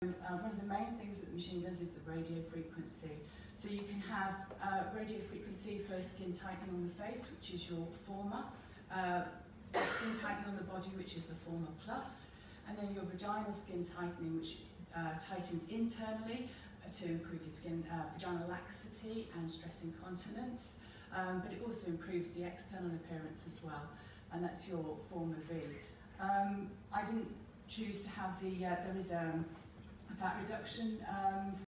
One of the main things that the machine does is the radio frequency. So you can have radio frequency for skin tightening on the face, which is your former, skin tightening on the body, which is the former plus, and then your vaginal skin tightening, which tightens internally to improve your skin, vaginal laxity and stress incontinence, but it also improves the external appearance as well, and that's your former V. I didn't choose to have the, there is a fat reduction